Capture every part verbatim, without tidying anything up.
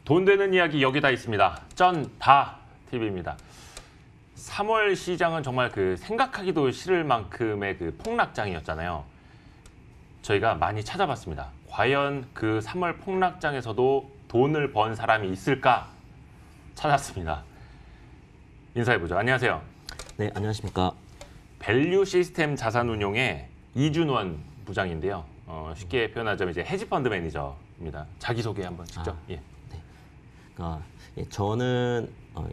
돈 되는 이야기 여기다 있습니다. 쩐다 티비입니다. 삼월 시장은 정말 그 생각하기도 싫을 만큼의 그 폭락장이었잖아요. 저희가 많이 찾아봤습니다. 과연 그 삼월 폭락장에서도 돈을 번 사람이 있을까 찾았습니다. 인사해보죠. 안녕하세요. 네, 안녕하십니까. 밸류 시스템 자산운용의 이준원 부장인데요. 어, 쉽게 표현하자면 이제 헤지펀드 매니저입니다. 자기소개 한번 직접. 아, 예. 네. 그러니까 예, 저는 어,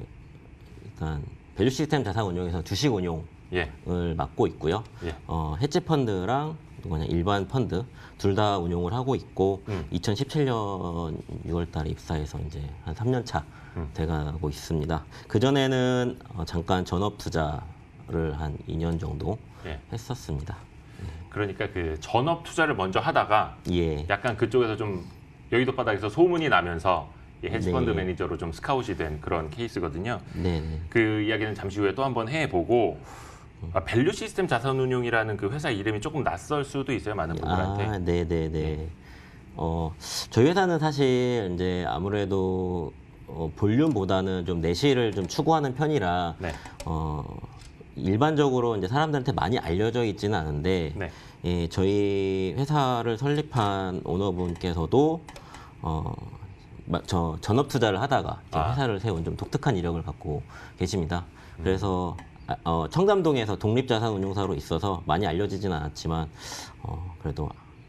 일단 밸류 시스템 자산 운용에서 주식 운용을 예. 맡고 있고요. 예. 어, 헤지 펀드랑 그냥 일반 펀드 둘 다 운용을 하고 있고 음. 이천십칠 년 유월 달에 입사해서 이제 한 삼 년 차 음. 돼가고 있습니다. 그 전에는 어, 잠깐 전업 투자를 한 이 년 정도 예. 했었습니다. 그러니까 그 전업 투자를 먼저 하다가 예. 약간 그쪽에서 좀 여의도 바닥에서 소문이 나면서 이 헤지펀드 네. 매니저로 좀 스카웃이 된 그런 케이스거든요. 네, 네. 그 이야기는 잠시 후에 또 한번 해보고 아, 밸류 시스템 자산운용이라는 그 회사 이름이 조금 낯설 수도 있어요, 많은 분들한테. 아, 네, 네, 네. 어, 저희 회사는 사실 이제 아무래도 어, 볼륨보다는 좀 내실을 좀 추구하는 편이라 네. 어, 일반적으로 이제 사람들한테 많이 알려져 있지는 않은데 네. 예, 저희 회사를 설립한 오너분께서도 어, 마- 저 전업 투자를 하다가 이제 아. 회사를 세운 좀 독특한 이력을 갖고 계십니다. 그래서 아, 어, 청담동에서 독립자산운용사로 있어서 많이 알려지지는 않았지만 어, 그래도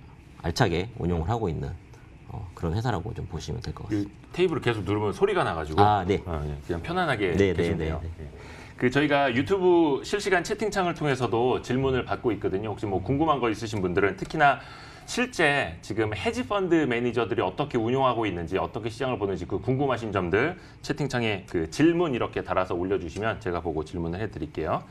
알차게 운용을 하고 있는 어, 그런 회사라고 좀 보시면 될 것 같습니다. 그 테이블을 계속 누르면 소리가 나가지고 아, 네. 어, 예, 그냥 편안하게 네, 네, 계신데요. 네, 예. 그 저희가 유튜브 실시간 채팅창을 통해서도 질문을 받고 있거든요. 혹시 뭐 궁금한 거 있으신 분들은 특히나 실제 지금 헤지펀드 매니저들이 어떻게 운용하고 있는지 어떻게 시장을 보는지 그 궁금하신 점들 채팅창에 그 질문 이렇게 달아서 올려주시면 제가 보고 질문을 해드릴게요.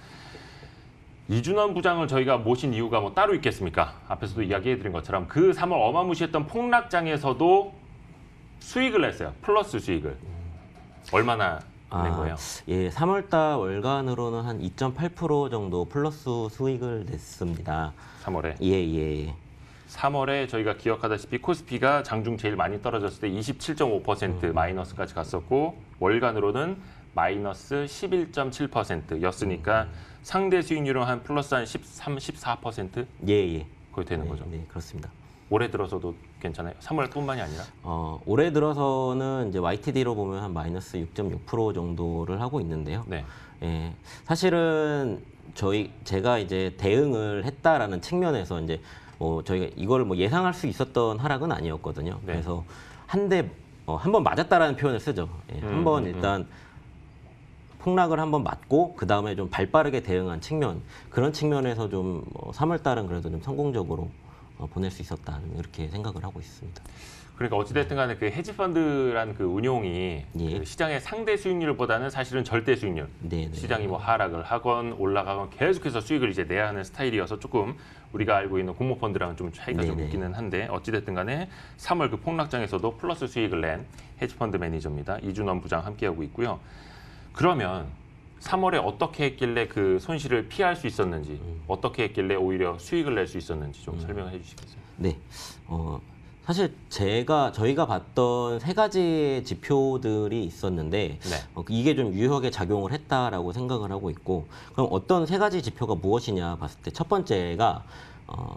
이준원 부장을 저희가 모신 이유가 뭐 따로 있겠습니까? 앞에서도 이야기해드린 것처럼 그 삼월 어마무시했던 폭락장에서도 수익을 냈어요. 플러스 수익을. 얼마나 낸 거예요? 예, 삼월달 월간으로는 한 이 점 팔 퍼센트 정도 플러스 수익을 냈습니다. 삼월에. 예, 예. 삼월에 저희가 기억하다시피 코스피가 장중 제일 많이 떨어졌을 때 이십칠 점 오 퍼센트 마이너스까지 갔었고 월간으로는 마이너스 십일 점 칠 퍼센트였으니까 상대 수익률은 한 플러스 한 십삼, 십사 퍼센트 예, 예. 거의 되는 네, 거죠. 네, 그렇습니다. 올해 들어서도 괜찮아요? 삼월뿐만이 아니라? 어, 올해 들어서는 이제 와이티디로 보면 한 마이너스 육 점 육 퍼센트 정도를 하고 있는데요. 네. 예, 사실은 저희 제가 이제 대응을 했다라는 측면에서 이제 뭐 저희가 이거를 뭐 예상할 수 있었던 하락은 아니었거든요. 네. 그래서 한 대 어, 한 번 맞았다라는 표현을 쓰죠. 예, 음, 한번 음, 일단 폭락을 한번 맞고 그 다음에 좀 발빠르게 대응한 측면 그런 측면에서 좀 뭐 삼월 달은 그래도 좀 성공적으로 어, 보낼 수 있었다 이렇게 생각을 하고 있습니다. 그러니까 어찌됐든 간에 그 헤지펀드라는 그 운용이 예. 그 시장의 상대 수익률보다는 사실은 절대 수익률. 네, 네. 시장이 뭐 하락을 하건 올라가건 계속해서 수익을 이제 내야 하는 스타일이어서 조금 우리가 알고 있는 공모펀드랑은 좀 차이가 좀 네네. 있기는 한데 어찌됐든 간에 삼월 그 폭락장에서도 플러스 수익을 낸 헤지펀드 매니저입니다. 이준원 부장 함께하고 있고요. 그러면 삼월에 어떻게 했길래 그 손실을 피할 수 있었는지 음. 어떻게 했길래 오히려 수익을 낼 수 있었는지 좀 설명을 해주시겠어요? 네. 어, 사실 제가 저희가 봤던 세 가지 지표들이 있었는데 네. 어, 이게 좀 유효하게 작용을 했다라고 생각을 하고 있고 그럼 어떤 세 가지 지표가 무엇이냐 봤을 때 첫 번째가 어,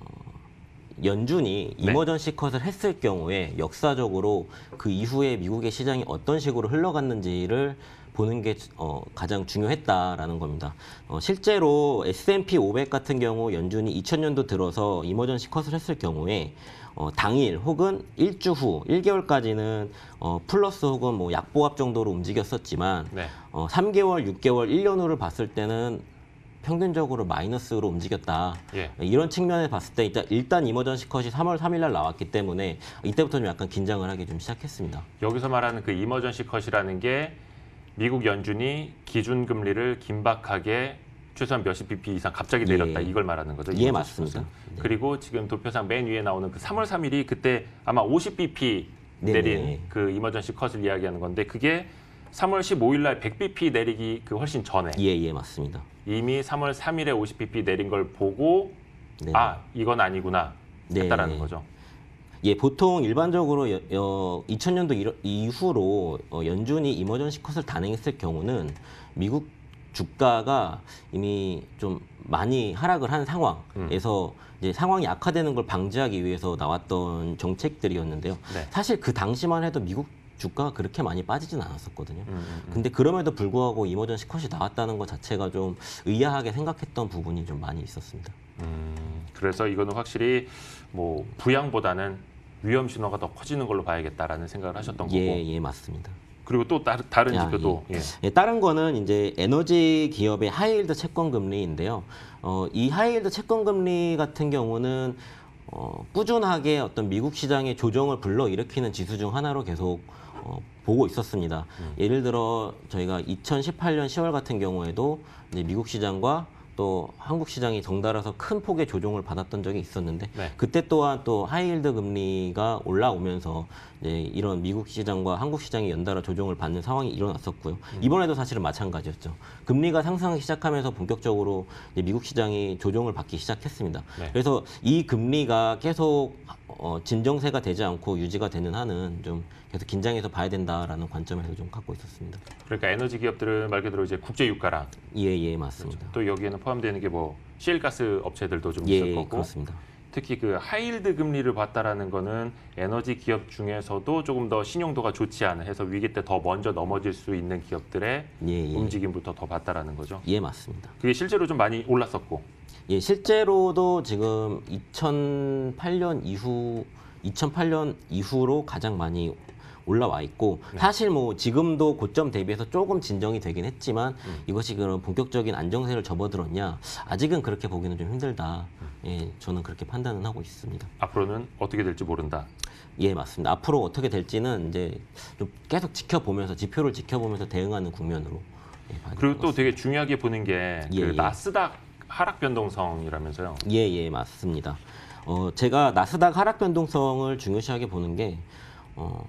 연준이 네. 이머전시 컷을 했을 경우에 역사적으로 그 이후에 미국의 시장이 어떤 식으로 흘러갔는지를 보는 게 어, 가장 중요했다라는 겁니다. 어, 실제로 에스 앤 피 오백 같은 경우 연준이 이천 년도 들어서 이머전시 컷을 했을 경우에 어, 당일 혹은 일주 후 일 개월까지는 어, 플러스 혹은 뭐 약보합 정도로 움직였었지만 네. 어, 삼 개월, 육 개월, 일 년 후를 봤을 때는 평균적으로 마이너스로 움직였다. 예. 이런 측면에 봤을 때 일단, 일단 이머전시 컷이 삼월 삼일 날 나왔기 때문에 이때부터 좀 약간 긴장을 하기 좀 시작했습니다. 여기서 말하는 그 이머전시 컷이라는 게 미국 연준이 기준금리를 긴박하게 최소한 몇십 비피 이상 갑자기 내렸다 예. 이걸 말하는 거죠. 예, 이머전시 맞습니다. 컷은. 네. 그리고 지금 도표상 맨 위에 나오는 그 삼월 삼일이 그때 아마 오십 비피 네네. 내린 그 이머전시 컷을 이야기하는 건데 그게 삼월 십오일 날 백 비피 내리기 그 훨씬 전에 예, 예, 맞습니다. 이미 삼월 삼일에 오십 비피 내린 걸 보고 네. 아 이건 아니구나 네. 했다라는 거죠. 예, 보통 일반적으로 여, 여, 이천 년도 이후로 어, 연준이 이머전시 컷을 단행했을 경우는 미국 주가가 이미 좀 많이 하락을 한 상황에서 음. 이제 상황이 악화되는 걸 방지하기 위해서 나왔던 정책들이었는데요. 네. 사실 그 당시만 해도 미국 주가가 그렇게 많이 빠지진 않았었거든요. 음, 음, 음. 근데 그럼에도 불구하고 이머전시 컷이 나왔다는 것 자체가 좀 의아하게 생각했던 부분이 좀 많이 있었습니다. 음, 그래서 이거는 확실히 뭐 부양보다는 위험 신호가 더 커지는 걸로 봐야겠다라는 생각을 하셨던 예, 거고. 예, 맞습니다. 그리고 또 다른, 다른 야, 지표도. 예. 예. 예, 다른 거는 이제 에너지 기업의 하이힐드 채권 금리인데요. 어, 이 하이힐드 채권 금리 같은 경우는 어, 꾸준하게 어떤 미국 시장의 조정을 불러일으키는 지수 중 하나로 계속 어, 보고 있었습니다. 음. 예를 들어 저희가 이천십팔 년 시월 같은 경우에도 이제 미국 시장과 또 한국 시장이 덩달아서 큰 폭의 조정을 받았던 적이 있었는데 네. 그때 또한 또 하이힐드 금리가 올라오면서 이제 이런 미국 시장과 한국 시장이 연달아 조정을 받는 상황이 일어났었고요. 음. 이번에도 사실은 마찬가지였죠. 금리가 상승하기 시작하면서 본격적으로 이제 미국 시장이 조정을 받기 시작했습니다. 네. 그래서 이 금리가 계속 어, 진정세가 되지 않고 유지가 되는 한은 좀 계속 긴장해서 봐야 된다라는 관점에서 좀 갖고 있었습니다. 그러니까 에너지 기업들은 말 그대로 이제 국제 유가랑 예예 맞습니다. 그렇죠. 또 여기에는 포함되는 게 뭐 시엘가스 업체들도 좀 예, 있을 거고 그렇습니다. 특히 그 하이힐드 금리를 봤다라는 거는 에너지 기업 중에서도 조금 더 신용도가 좋지 않은 해서 위기 때 더 먼저 넘어질 수 있는 기업들의 예, 예. 움직임부터 더 봤다라는 거죠. 예 맞습니다. 그게 실제로 좀 많이 올랐었고. 예 실제로도 지금 이천팔 년 이후 이천팔 년 이후로 가장 많이 올라와 있고 네. 사실 뭐 지금도 고점 대비해서 조금 진정이 되긴 했지만 음. 이것이 그런 본격적인 안정세를 접어들었냐 아직은 그렇게 보기는 좀 힘들다. 음. 예, 저는 그렇게 판단은 하고 있습니다. 앞으로는 어떻게 될지 모른다. 예, 맞습니다. 앞으로 어떻게 될지는 이제 좀 계속 지켜보면서 지표를 지켜보면서 대응하는 국면으로. 예, 그리고 또 되게 중요하게 보는 게 그 예, 예. 나스닥 하락 변동성이라면서요. 예, 예, 맞습니다. 어, 제가 나스닥 하락 변동성을 중요시하게 보는 게 어,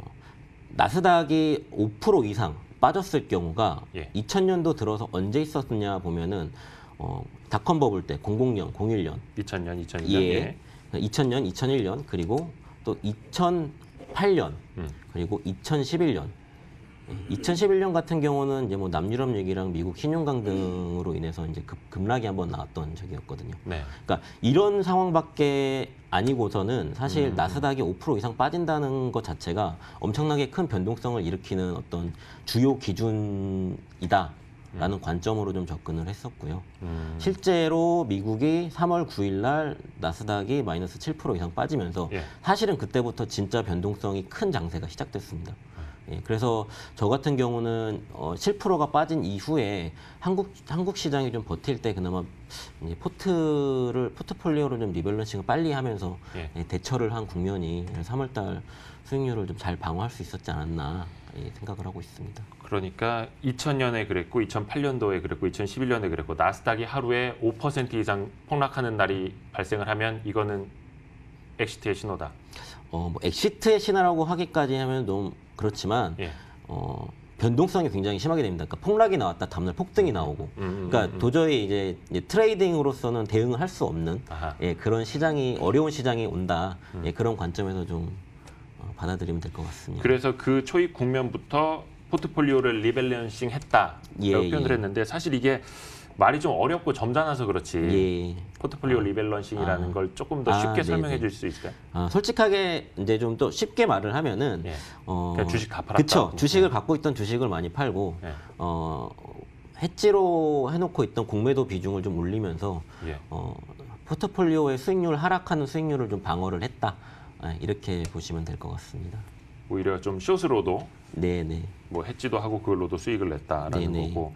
나스닥이 오 퍼센트 이상 빠졌을 경우가 예. 이천 년도 들어서 언제 있었느냐 보면은 어, 닷컴 버블 때 공공 년, 공일 년, 이천 년, 이천일 년, 예, 예. 이천 년, 이천일 년 그리고 또 이천팔 년 음. 그리고 이천십일 년. 이천십일 년 같은 경우는 이제 뭐 남유럽 얘기랑 미국 신용 강등으로 인해서 이제 급, 급락이 한번 나왔던 적이었거든요. 네. 그러니까 이런 상황밖에 아니고서는 사실 음. 나스닥이 오 퍼센트 이상 빠진다는 것 자체가 엄청나게 큰 변동성을 일으키는 어떤 주요 기준이다. 라는 음. 관점으로 좀 접근을 했었고요. 음. 실제로 미국이 삼월 구일 날 나스닥이 마이너스 칠 퍼센트 이상 빠지면서 예. 사실은 그때부터 진짜 변동성이 큰 장세가 시작됐습니다. 예, 그래서 저 같은 경우는 어, 칠 퍼센트가 빠진 이후에 한국 한국 시장이 좀 버틸 때 그나마 이제 포트를 포트폴리오를 좀 리밸런싱을 빨리 하면서 예. 예, 대처를 한 국면이 삼월 달 수익률을 좀 잘 방어할 수 있었지 않았나 예, 생각을 하고 있습니다. 그러니까 이천 년에 그랬고 이천팔 년도에 그랬고 이천십일 년에 그랬고 나스닥이 하루에 오 퍼센트 이상 폭락하는 날이 발생을 하면 이거는 엑시트의 신호다. 어, 뭐 엑시트의 신호라고 하기까지 하면 너무 그렇지만 예. 어, 변동성이 굉장히 심하게 됩니다. 그러니까 폭락이 나왔다 다음날 폭등이 나오고, 음, 음, 그러니까 음, 도저히 이제, 이제 트레이딩으로서는 대응을 할 수 없는 예, 그런 시장이 어려운 시장이 온다. 음. 예, 그런 관점에서 좀 어, 받아들이면 될 것 같습니다. 그래서 그 초입 국면부터 포트폴리오를 리밸런싱 했다라고 예, 표현을 예. 했는데 사실 이게 말이 좀 어렵고 점잖아서 그렇지 예. 포트폴리오 리밸런싱이라는 아. 걸 조금 더 쉽게 아, 설명해 줄 수 있을까요? 아, 솔직하게 이제 좀 또 쉽게 말을 하면은 예. 어, 그러니까 주식 다 팔았다. 그쵸. 주식을 갖고 있던 주식을 많이 팔고 예. 어, 해지로 해놓고 있던 공매도 비중을 좀 올리면서 예. 어, 포트폴리오의 수익률 하락하는 수익률을 좀 방어를 했다. 아, 이렇게 보시면 될 것 같습니다. 오히려 좀 숏으로도 네네. 뭐 해지도 하고 그걸로도 수익을 냈다라는 네네. 거고.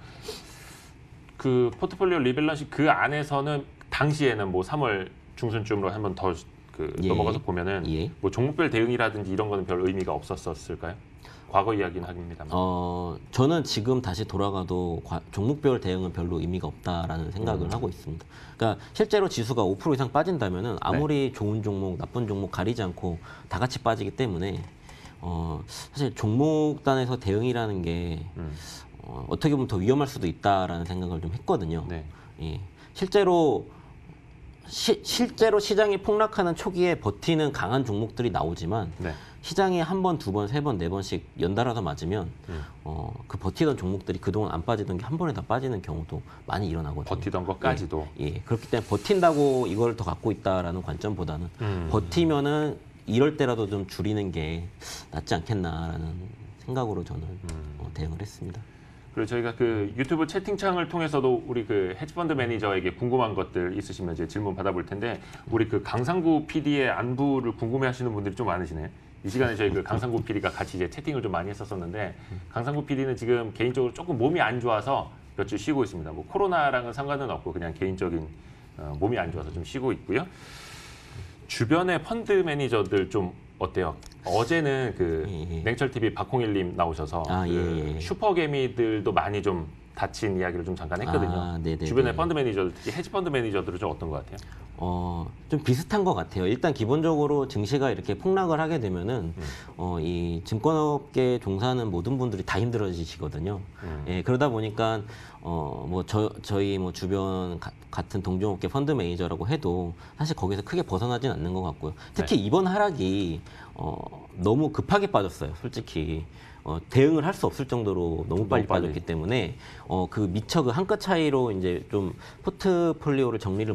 그 포트폴리오 리밸런싱 그 안에서는 당시에는 뭐 삼월 중순쯤으로 한번 더 그 예. 넘어가서 보면은 예. 뭐 종목별 대응이라든지 이런 거는 별 의미가 없었을까요? 과거 이야기는 합니다만. 어, 저는 지금 다시 돌아가도 과, 종목별 대응은 별로 의미가 없다라는 생각을 음. 하고 있습니다. 그러니까 실제로 지수가 오 퍼센트 이상 빠진다면은 아무리 네. 좋은 종목, 나쁜 종목 가리지 않고 다 같이 빠지기 때문에 어, 사실 종목단에서 대응이라는 게 음. 어, 어떻게 보면 더 위험할 수도 있다라는 생각을 좀 했거든요. 네. 예. 실제로 시, 실제로 시장이 폭락하는 초기에 버티는 강한 종목들이 나오지만 네. 시장이 한 번, 두 번, 세 번, 네 번씩 연달아서 맞으면 음. 어, 그 버티던 종목들이 그동안 안 빠지던 게 한 번에 다 빠지는 경우도 많이 일어나거든요. 버티던 것까지도. 예, 예. 그렇기 때문에 버틴다고 이걸 더 갖고 있다라는 관점보다는 음. 버티면은 이럴 때라도 좀 줄이는 게 낫지 않겠나라는 생각으로 저는 음. 어, 대응을 했습니다. 그리고 저희가 그 유튜브 채팅창을 통해서도 우리 그 헤지펀드 매니저에게 궁금한 것들 있으시면 이제 질문 받아볼 텐데 우리 그 강상구 피디의 안부를 궁금해하시는 분들이 좀 많으시네요. 이 시간에 저희 그 강상구 피디가 같이 이제 채팅을 좀 많이 했었었는데 강상구 피디는 지금 개인적으로 조금 몸이 안 좋아서 몇 주 쉬고 있습니다. 뭐 코로나랑은 상관은 없고 그냥 개인적인 어, 몸이 안 좋아서 좀 쉬고 있고요. 주변의 펀드 매니저들 좀 어때요? 어제는 그 예, 예. 냉철티비 박홍일님 나오셔서 아, 그 예, 예. 슈퍼개미들도 많이 좀 다친 이야기를 좀 잠깐 했거든요. 아, 네네네. 주변의 펀드 매니저들, 특히 헤지펀드 매니저들은 좀 어떤 것 같아요? 어, 좀 비슷한 것 같아요. 일단 기본적으로 증시가 이렇게 폭락을 하게 되면은, 음. 어, 이 증권업계에 종사하는 모든 분들이 다 힘들어지시거든요. 음. 예, 그러다 보니까, 어, 뭐, 저, 저희 뭐 주변 가- 같은 동종업계 펀드 매니저라고 해도 사실 거기서 크게 벗어나진 않는 것 같고요. 특히 네. 이번 하락이, 어, 너무 급하게 빠졌어요, 솔직히. 어, 대응을 할 수 없을 정도로 너무 빨리 빨리. 빠졌기 때문에 어, 그 미처 그 한 끗 차이로 이제 좀 포트폴리오를 정리를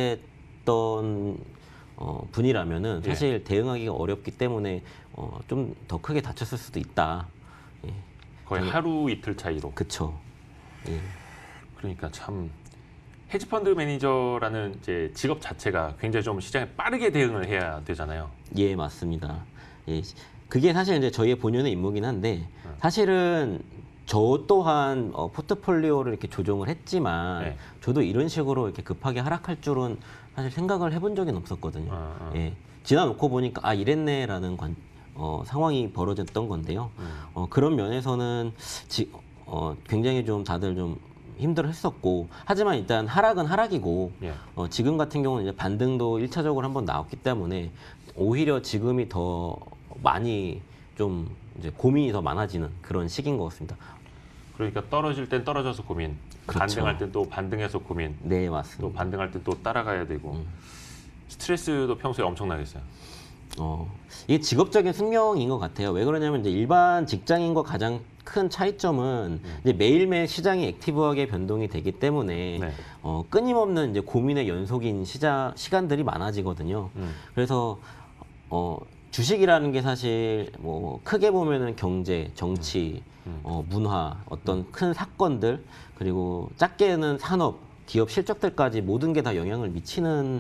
못했던 어, 분이라면은 예. 사실 대응하기가 어렵기 때문에 어, 좀 더 크게 다쳤을 수도 있다. 예, 거의 네. 하루 이틀 차이로. 그쵸. 예. 그러니까 참 헤지펀드 매니저라는 이제 직업 자체가 굉장히 좀 시장에 빠르게 대응을 해야 되잖아요. 예, 맞습니다. 예, 그게 사실 이제 저희의 본연의 임무긴 한데 사실은 저 또한 어, 포트폴리오를 이렇게 조정을 했지만 네. 저도 이런 식으로 이렇게 급하게 하락할 줄은 사실 생각을 해본 적은 없었거든요. 어, 어. 예, 지나놓고 보니까 아 이랬네라는 관, 어, 상황이 벌어졌던 건데요. 음. 어, 그런 면에서는 지, 어, 굉장히 좀 다들 좀 힘들어했었고 하지만 일단 하락은 하락이고 예. 어, 지금 같은 경우는 이제 반등도 일차적으로 한번 나왔기 때문에 오히려 지금이 더 많이 좀 이제 고민이 더 많아지는 그런 시기인 것 같습니다. 그러니까 떨어질 땐 떨어져서 고민, 그렇죠. 반등할 땐 또 반등해서 고민, 네, 또 맞습니다. 반등할 땐 또 따라가야 되고 음. 스트레스도 평소에 엄청나겠어요. 어, 이게 직업적인 숙명인 것 같아요. 왜 그러냐면 이제 일반 직장인과 가장 큰 차이점은 음. 이제 매일매일 시장이 액티브하게 변동이 되기 때문에 네. 어, 끊임없는 이제 고민의 연속인 시자, 시간들이 많아지거든요. 음. 그래서 어, 주식이라는 게 사실 뭐 크게 보면은 경제, 정치, 음. 어, 문화, 어떤 큰 사건들 그리고 작게는 산업, 기업 실적들까지 모든 게 다 영향을 미치는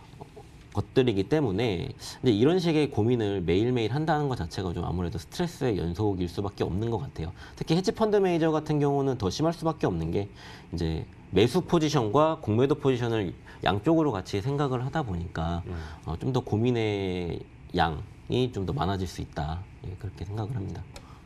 것들이기 때문에 이제 이런 식의 고민을 매일매일 한다는 것 자체가 좀 아무래도 스트레스의 연속일 수밖에 없는 것 같아요. 특히 헤지펀드 매니저 같은 경우는 더 심할 수밖에 없는 게 이제 매수 포지션과 공매도 포지션을 양쪽으로 같이 생각을 하다 보니까 음. 어, 좀 더 고민의 양이 좀 더 많아질 수 있다. 예, 그렇게 생각을 합니다.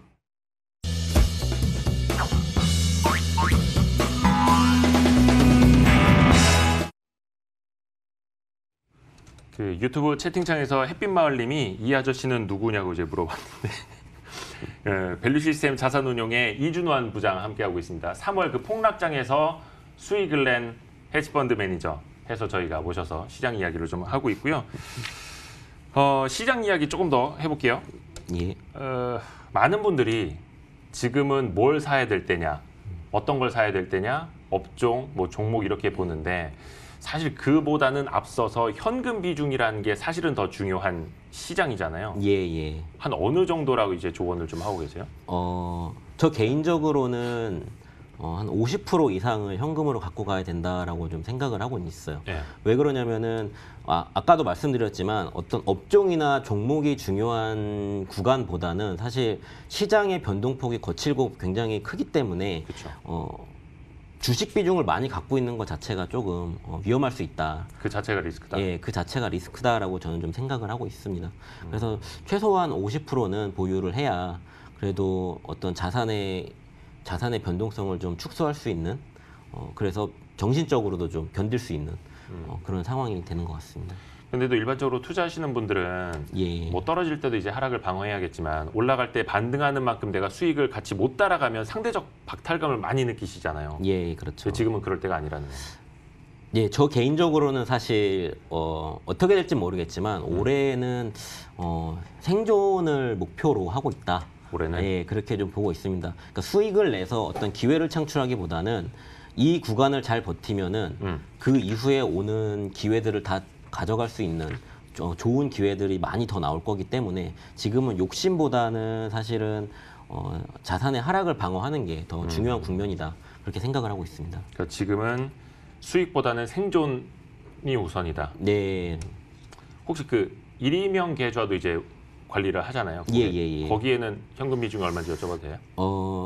그 유튜브 채팅창에서 햇빛마을님이 이 아저씨는 누구냐고 이제 물어봤는데 예, 밸류시스템 자산운용의 이준환 부장 함께하고 있습니다. 삼월 그 폭락장에서 수익을 낸 헤지펀드 매니저 해서 저희가 모셔서 시장 이야기를 좀 하고 있고요. 어, 시장 이야기 조금 더 해볼게요. 예. 어, 많은 분들이 지금은 뭘 사야 될 때냐, 어떤 걸 사야 될 때냐, 업종, 뭐 종목 이렇게 보는데 사실 그보다는 앞서서 현금 비중이라는 게 사실은 더 중요한 시장이잖아요. 예, 예. 한 어느 정도라고 이제 조언을 좀 하고 계세요? 어, 저 개인적으로는 어, 한 오십 퍼센트 이상을 현금으로 갖고 가야 된다라고 좀 생각을 하고 있어요. 예. 왜 그러냐면은 아, 아까도 말씀드렸지만 어떤 업종이나 종목이 중요한 구간보다는 사실 시장의 변동폭이 거칠고 굉장히 크기 때문에 그렇죠. 어, 주식 비중을 많이 갖고 있는 것 자체가 조금 어, 위험할 수 있다. 그 자체가 리스크다. 예, 그 자체가 리스크다라고 저는 좀 생각을 하고 있습니다. 그래서 최소한 오십 퍼센트는 보유를 해야 그래도 어떤 자산의 자산의 변동성을 좀 축소할 수 있는 어, 그래서 정신적으로도 좀 견딜 수 있는 어, 그런 상황이 되는 것 같습니다. 근데도 일반적으로 투자하시는 분들은 예. 뭐 떨어질 때도 이제 하락을 방어해야겠지만 올라갈 때 반등하는 만큼 내가 수익을 같이 못 따라가면 상대적 박탈감을 많이 느끼시잖아요. 예, 그렇죠. 근데 지금은 그럴 때가 아니라는 거예요. 예, 저 개인적으로는 사실 어, 어떻게 될지 모르겠지만 음. 올해는 어, 생존을 목표로 하고 있다. 올해는 예, 그렇게 좀 보고 있습니다. 그러니까 수익을 내서 어떤 기회를 창출하기보다는 이 구간을 잘 버티면은 음. 그 이후에 오는 기회들을 다 가져갈 수 있는 어, 좋은 기회들이 많이 더 나올 거기 때문에 지금은 욕심보다는 사실은 어, 자산의 하락을 방어하는 게 더 중요한 국면이다. 그렇게 생각을 하고 있습니다. 그러니까 지금은 수익보다는 생존이 우선이다. 네, 혹시 그 일이명 계좌도 이제 관리를 하잖아요. 예, 거기, 예, 예. 거기에는 현금 비중이 얼마인지 여쭤봐도 돼요? 어,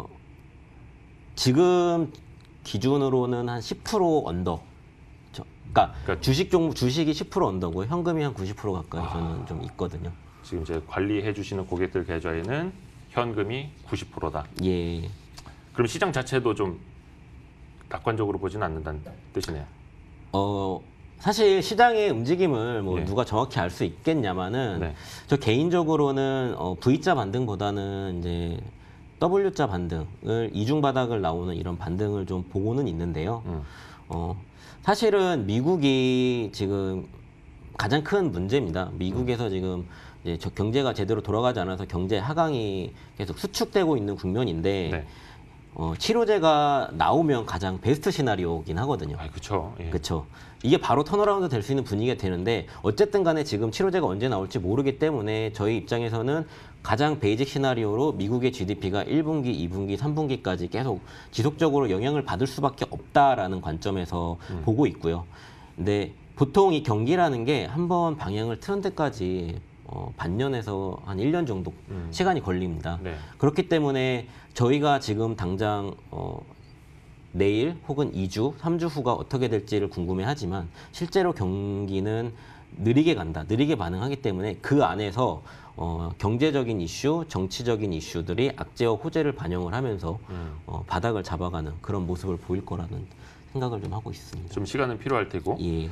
지금 기준으로는 한 십 퍼센트 언더. 저, 그러니까, 그러니까- 주식 종 주식이 십 퍼센트 언더고 현금이 한 구십 퍼센트 가까이 아. 저는 좀 있거든요. 지금 이제 관리해 주시는 고객들 계좌에는 현금이 구십 퍼센트다. 예. 그럼 시장 자체도 좀 낙관적으로 보진 않는다는 뜻이네요. 어, 사실 시장의 움직임을 뭐 예. 누가 정확히 알 수 있겠냐마는 네. 저 개인적으로는 어, V자 반등보다는 이제 W자 반등을 이중 바닥을 나오는 이런 반등을 좀 보고는 있는데요. 음. 어, 사실은 미국이 지금 가장 큰 문제입니다. 미국에서 지금 이제 저 경제가 제대로 돌아가지 않아서 경제 하강이 계속 수축되고 있는 국면인데 네. 어, 치료제가 나오면 가장 베스트 시나리오긴 하거든요. 아, 그렇죠. 예. 그렇죠. 이게 바로 턴어라운드 될 수 있는 분위기가 되는데 어쨌든 간에 지금 치료제가 언제 나올지 모르기 때문에 저희 입장에서는 가장 베이직 시나리오로 미국의 지디피가 일 분기, 이 분기, 삼 분기까지 계속 지속적으로 영향을 받을 수밖에 없다라는 관점에서 음. 보고 있고요. 근데 보통 이 경기라는 게 한번 방향을 틀은 데까지 어, 반년에서 한 일 년 정도 음. 시간이 걸립니다. 네. 그렇기 때문에 저희가 지금 당장 어, 내일 혹은 이 주, 삼 주 후가 어떻게 될지를 궁금해하지만 실제로 경기는 느리게 간다, 느리게 반응하기 때문에 그 안에서 어, 경제적인 이슈, 정치적인 이슈들이 악재와 호재를 반영을 하면서 음. 어, 바닥을 잡아가는 그런 모습을 보일 거라는 생각을 좀 하고 있습니다. 좀 시간은 필요할 테고. 예.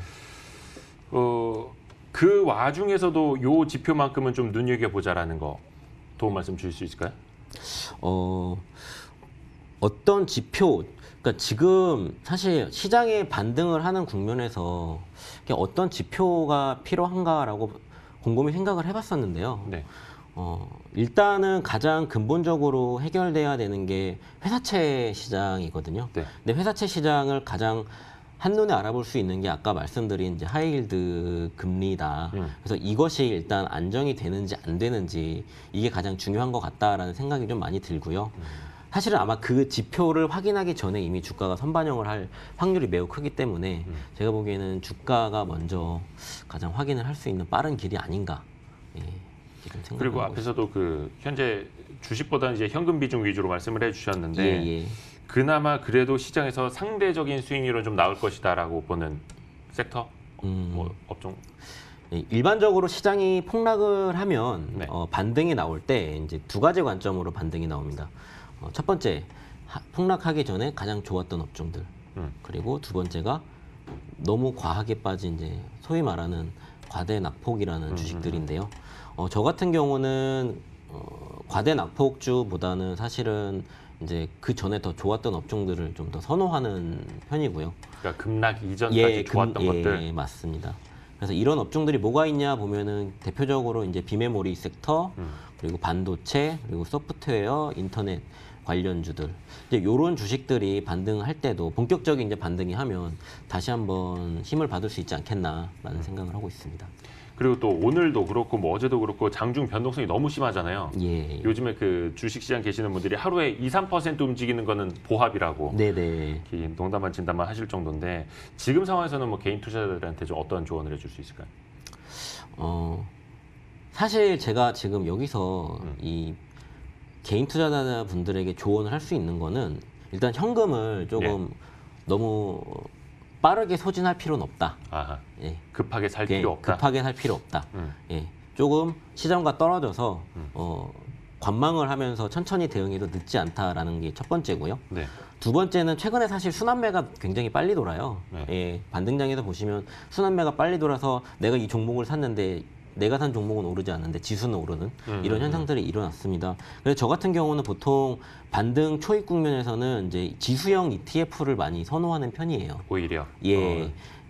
어, 그 와중에서도 요 지표만큼은 좀 눈여겨보자라는 거 도움 말씀 주실 수 있을까요? 어, 어떤 지표, 그러니까 지금 사실 시장에 반등을 하는 국면에서 이게 어떤 지표가 필요한가라고 곰곰이 생각을 해봤었는데요. 네. 어, 일단은 가장 근본적으로 해결돼야 되는 게 회사채 시장이거든요. 네. 근데 회사채 시장을 가장 한눈에 알아볼 수 있는 게 아까 말씀드린 이제 하이힐드 금리다. 음. 그래서 이것이 일단 안정이 되는지 안 되는지 이게 가장 중요한 것 같다라는 생각이 좀 많이 들고요. 사실은 아마 그 지표를 확인하기 전에 이미 주가가 선반영을 할 확률이 매우 크기 때문에 음. 제가 보기에는 주가가 먼저 가장 확인을 할 수 있는 빠른 길이 아닌가. 예, 이렇게 좀 생각을 그리고 하고 앞에서도 그 현재 주식보다는 이제 현금 비중 위주로 말씀을 해주셨는데 있습니다. 예, 예. 그나마 그래도 시장에서 상대적인 수익률은 좀 나을 것이다라고 보는 섹터, 음. 뭐 업종. 예, 일반적으로 시장이 폭락을 하면 네. 어, 반등이 나올 때 이제 두 가지 관점으로 반등이 나옵니다. 어, 첫 번째, 하- 폭락하기 전에 가장 좋았던 업종들. 음. 그리고 두 번째가 너무 과하게 빠진 이제 소위 말하는 과대 낙폭이라는 음, 주식들인데요. 어, 저 같은 경우는 어, 과대 낙폭주보다는 사실은 이제 그 전에 더 좋았던 업종들을 좀 더 선호하는 편이고요. 그러니까 급락 이전까지 좋았던 금- 것들. 예, 맞습니다. 그래서 이런 업종들이 뭐가 있냐 보면은 대표적으로 이제 비메모리 섹터, 음. 그리고 반도체, 그리고 소프트웨어, 인터넷 관련주들. 이제 요런 주식들이 반등할 때도 본격적인 이제 반등이 하면 다시 한번 힘을 받을 수 있지 않겠나라는 생각을 하고 있습니다. 그리고 또 오늘도 그렇고 뭐 어제도 그렇고 장중 변동성이 너무 심하잖아요. 예. 요즘에 그 주식시장 계시는 분들이 하루에 이, 삼 퍼센트 움직이는 거는 보합이라고 네네. 이렇게 농담만 진담만 하실 정도인데 지금 상황에서는 뭐 개인 투자자들한테 좀 어떤 조언을 해줄 수 있을까요? 어, 사실 제가 지금 여기서 음. 이 개인 투자자 분들에게 조언을 할 수 있는 거는 일단 현금을 조금 너무 빠르게 소진할 필요는 없다. 아하, 예. 급하게 살 예, 필요 없다. 급하게 살 필요 없다. 음. 예. 조금 시장과 떨어져서 음. 어, 관망을 하면서 천천히 대응해도 늦지 않다라는 게 첫 번째고요. 네. 두 번째는 최근에 사실 순환매가 굉장히 빨리 돌아요. 네. 예, 반등장에서 보시면 순환매가 빨리 돌아서 내가 이 종목을 샀는데 내가 산 종목은 오르지 않는데 지수는 오르는 음, 이런 음, 현상들이 일어났습니다. 그래서 저 같은 경우는 보통 반등 초입 국면에서는 이제 지수형 이티에프를 많이 선호하는 편이에요. 오히려. 예. 어,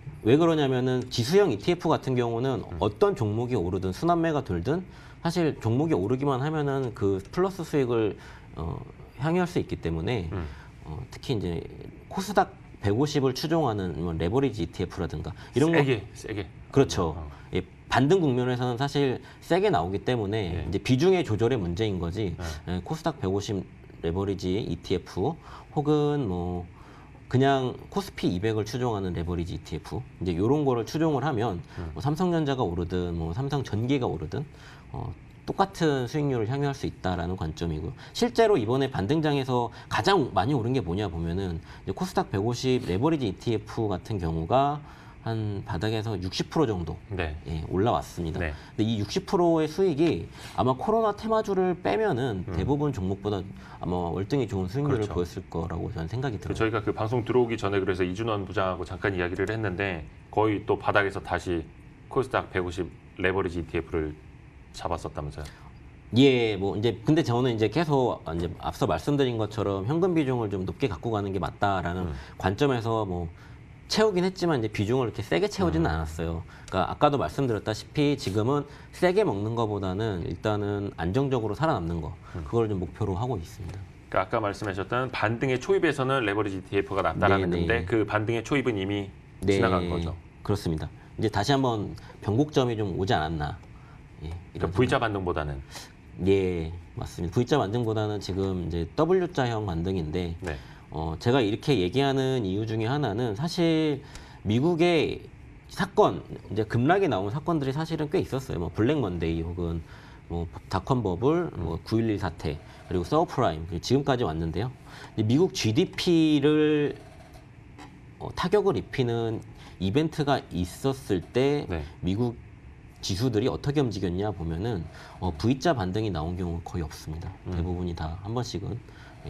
왜 그러냐면은 지수형 이티에프 같은 경우는 음. 어떤 종목이 오르든 순환매가 돌든 사실 종목이 오르기만 하면은 그 플러스 수익을 어, 향유할 수 있기 때문에 음. 어, 특히 이제 코스닥 백오십을 추종하는 뭐 레버리지 이티에프라든가 이런 거 세게 세게. 그렇죠. 어. 예, 반등 국면에서는 사실 세게 나오기 때문에 예. 이제 비중의 조절의 문제인 거지. 예. 예, 코스닥 백오십 레버리지 이티에프 혹은 뭐 그냥 코스피 이백을 추종하는 레버리지 이티에프 이제 이런 거를 추종을 하면 음. 뭐 삼성전자가 오르든 뭐 삼성전기가 오르든 어, 똑같은 수익률을 향유할 수 있다라는 관점이고요. 실제로 이번에 반등장에서 가장 많이 오른 게 뭐냐 보면은 이제 코스닥 백오십 레버리지 이티에프 같은 경우가 한 바닥에서 육십 퍼센트 정도 네. 예, 올라왔습니다. 네. 근데 이 육십 퍼센트의 수익이 아마 코로나 테마주를 빼면은 음. 대부분 종목보다 아마 월등히 좋은 수익률을 그렇죠. 보였을 거라고 저는 생각이 들어요. 저희가 그 방송 들어오기 전에 그래서 이준원 부장하고 잠깐 이야기를 했는데 거의 또 바닥에서 다시 코스닥 백오십 레버리지 이티에프를 잡았었다면서요. 예, 뭐 이제 근데 저는 이제 계속 이제 앞서 말씀드린 것처럼 현금 비중을 좀 높게 갖고 가는 게 맞다라는 음. 관점에서 뭐 채우긴 했지만 이제 비중을 이렇게 세게 채우지는 음. 않았어요. 그러니까 아까도 말씀드렸다시피 지금은 세게 먹는 것보다는 일단은 안정적으로 살아남는 거 그걸 좀 목표로 하고 있습니다. 그러니까 아까 말씀하셨던 반등의 초입에서는 레버리지 이티에프가 낫다라는 네, 건데 네. 그 반등의 초입은 이미 지나간 거죠. 그렇습니다. 이제 다시 한번 변곡점이 좀 오지 않았나. 예, 이런 그러니까 V자 반등보다는. 예, 맞습니다. V자 반등보다는 지금 이제 W자형 반등인데, 네. 어, 제가 이렇게 얘기하는 이유 중에 하나는 사실 미국의 사건, 이제 급락이 나온 사건들이 사실은 꽤 있었어요. 뭐 블랙 먼데이 혹은 뭐 닷컴 버블, 뭐 구일일 사태, 그리고 서브프라임, 그리고 지금까지 왔는데요. 이제 미국 지디피를 어, 타격을 입히는 이벤트가 있었을 때 네. 미국 지수들이 어떻게 움직였냐 보면은 어, V자 반등이 나온 경우 거의 없습니다. 음. 대부분이 다 한 번씩은. 예.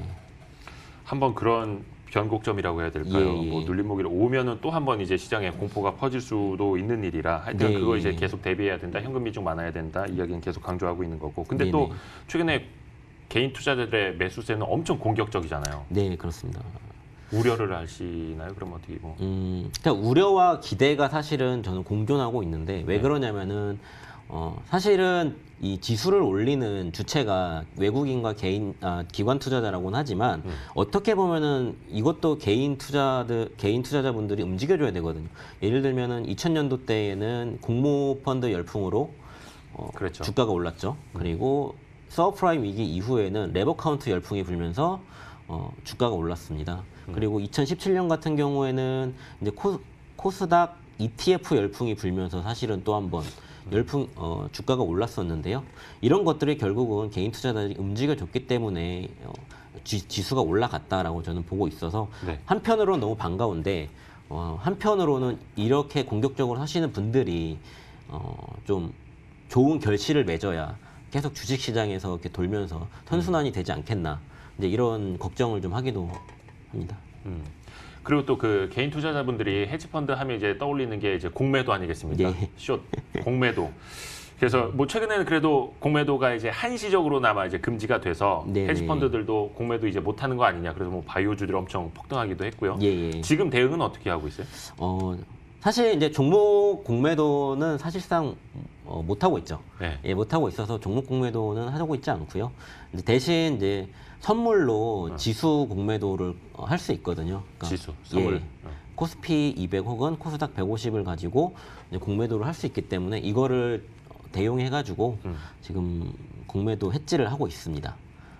한번 그런 변곡점이라고 해야 될까요? 예, 예. 뭐 눌림목이 오면은 또 한 번 이제 시장에 공포가 퍼질 수도 있는 일이라 하여튼 네, 그거 예. 이제 계속 대비해야 된다. 현금 비중 많아야 된다. 이야기는 계속 강조하고 있는 거고. 근데 또 네네. 최근에 개인 투자자들의 매수세는 엄청 공격적이잖아요. 네, 그렇습니다. 우려를 하시나요? 그럼 어떻게 뭐? 음, 그러니까 우려와 기대가 사실은 저는 공존하고 있는데 왜 네. 그러냐면은 어, 사실은 이 지수를 올리는 주체가 외국인과 개인 아, 기관 투자자라고는 하지만 음. 어떻게 보면은 이것도 개인 투자들 개인 투자자분들이 움직여줘야 되거든요. 예를 들면은 이천 년도 때에는 공모 펀드 열풍으로 어, 그렇죠. 주가가 올랐죠. 그리고 서브프라임 위기 이후에는 레버 카운트 열풍이 불면서 어, 주가가 올랐습니다. 그리고 이천십칠 년 같은 경우에는 이제 코, 코스닥 이티에프 열풍이 불면서 사실은 또 한 번 열풍 어, 주가가 올랐었는데요. 이런 것들이 결국은 개인 투자자들이 움직여줬기 때문에 어, 지, 지수가 올라갔다라고 저는 보고 있어서 네. 한편으로는 너무 반가운데 어, 한편으로는 이렇게 공격적으로 하시는 분들이 어, 좀 좋은 결실을 맺어야 계속 주식시장에서 이렇게 돌면서 선순환이 되지 않겠나 이제 이런 걱정을 좀 하기도 합니다. 음. 그리고 또 그 개인 투자자분들이 헤지펀드 하면 이제 떠올리는 게 이제 공매도 아니겠습니까? 예. 숏 공매도. 그래서 뭐 최근에는 그래도 공매도가 이제 한시적으로나마 이제 금지가 돼서 네네. 헤지펀드들도 공매도 이제 못 하는 거 아니냐. 그래서 뭐 바이오주들이 엄청 폭등하기도 했고요. 예, 예. 지금 대응은 어떻게 하고 있어요? 어, 사실 이제 종목 공매도는 사실상 어, 못 하고 있죠. 네. 예, 못 하고 있어서 종목 공매도는 하고 있지 않고요. 이제 대신 이제 선물로 어. 지수 공매도를 어, 할 수 있거든요. 그러니까, 지수 선물. 예, 코스피 이백 혹은 코스닥 백오십을 가지고 이제 공매도를 할 수 있기 때문에 이거를 어, 대용해가지고 음. 지금 공매도 해지를 하고 있습니다.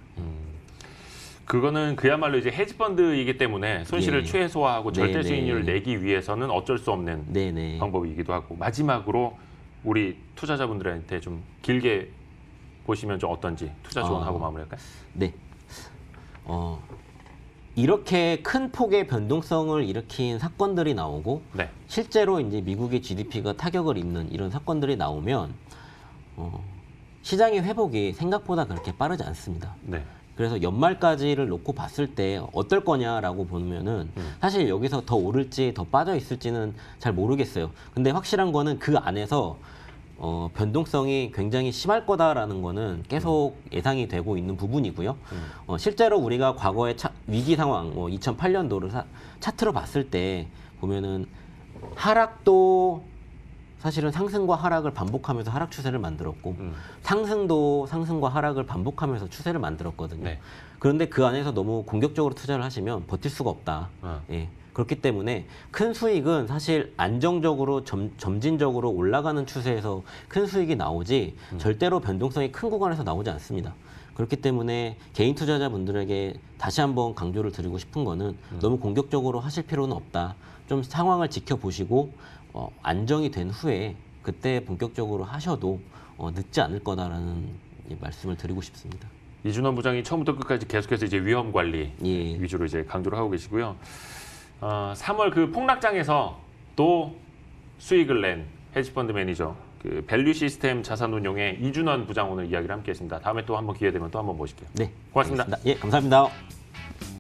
그거는 그야말로 이제 헤지펀드이기 때문에 손실을 예. 최소화하고 절대 네네. 수익률을 내기 위해서는 어쩔 수 없는 네네. 방법이기도 하고 마지막으로 우리 투자자분들한테 좀 길게 보시면 좀 어떤지 투자 조언하고 어. 마무리할까요? 네. 어, 이렇게 큰 폭의 변동성을 일으킨 사건들이 나오고 네. 실제로 이제 미국의 지디피가 타격을 입는 이런 사건들이 나오면 어, 시장의 회복이 생각보다 그렇게 빠르지 않습니다. 네. 그래서 연말까지를 놓고 봤을 때 어떨 거냐라고 보면은 음. 사실 여기서 더 오를지 더 빠져 있을지는 잘 모르겠어요. 근데 확실한 거는 그 안에서 어, 변동성이 굉장히 심할 거다라는 거는 계속 예상이 되고 있는 부분이고요. 음. 어, 실제로 우리가 과거의 차, 위기 상황, 뭐 이천팔 년도를 사, 차트로 봤을 때 보면은 하락도 사실은 상승과 하락을 반복하면서 하락 추세를 만들었고 음. 상승도 상승과 하락을 반복하면서 추세를 만들었거든요. 네. 그런데 그 안에서 너무 공격적으로 투자를 하시면 버틸 수가 없다. 어. 예. 그렇기 때문에 큰 수익은 사실 안정적으로 점, 점진적으로 올라가는 추세에서 큰 수익이 나오지 음. 절대로 변동성이 큰 구간에서 나오지 않습니다. 그렇기 때문에 개인 투자자분들에게 다시 한번 강조를 드리고 싶은 거는 음. 너무 공격적으로 하실 필요는 없다. 좀 상황을 지켜보시고 어, 안정이 된 후에 그때 본격적으로 하셔도 어, 늦지 않을 거다라는 이 말씀을 드리고 싶습니다. 이준원 부장이 처음부터 끝까지 계속해서 이제 위험 관리 예. 위주로 이제 강조를 하고 계시고요. 어, 삼월 그 폭락장에서 또 수익을 낸 헤지펀드 매니저 그 밸류 시스템 자산운용의 이준원 부장 오늘 이야기를 함께했습니다. 다음에 또 한번 기회 되면 또 한번 모실게요. 네, 고맙습니다. 알겠습니다. 예, 감사합니다.